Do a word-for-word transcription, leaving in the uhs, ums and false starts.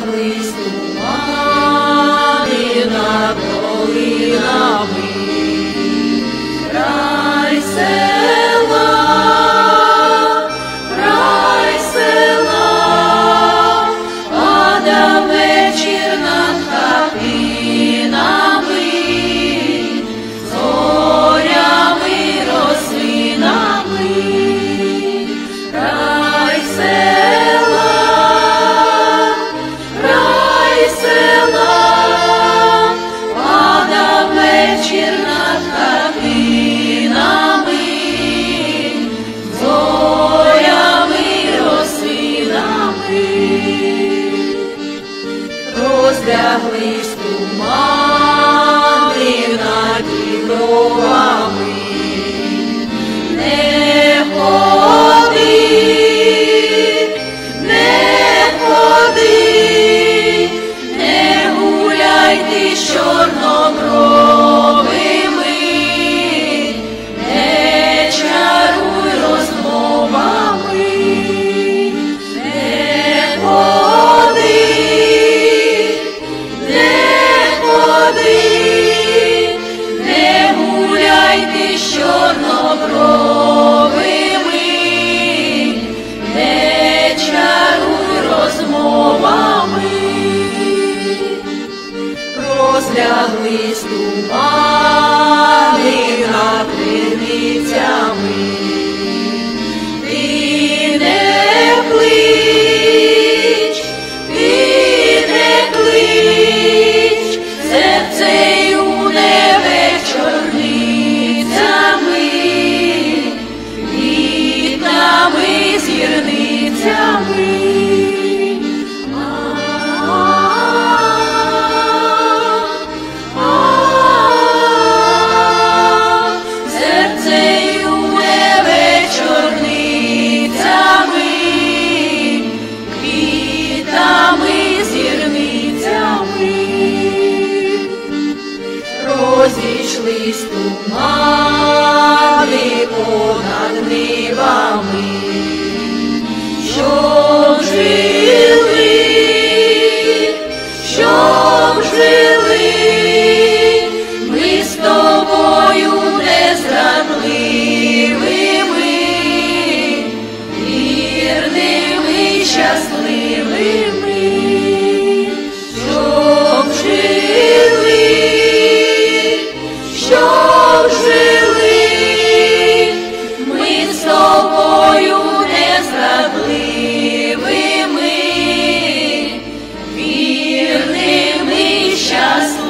розляглись тумани над долинами, край села, край села, падав вечір над хатинами, зорями, рослинами, край села, край села, падав вечір над хатинами, зорями, рослинами, розляглись тумани над дібровами. Не ходи, не ходи, не гуляй ти з чорнобровими, не чаруй розмовами, не ходи, не ходи, не гуляй ти з чорнобровими, не чаруй розмовами. Розляглись тумани над криницями, ти не клич, ти не клич, серце юне вечорницями, квітами, зірницями. Серце юне вечорницями, квітами, зірницями. Розійшлись тумани понад нивами, щоб жили, щоб жили ми з тобою незрадливими, вірними, щасливими, щоб жили, щоб жили ми з тобою незрадливими, вірними, щасливими.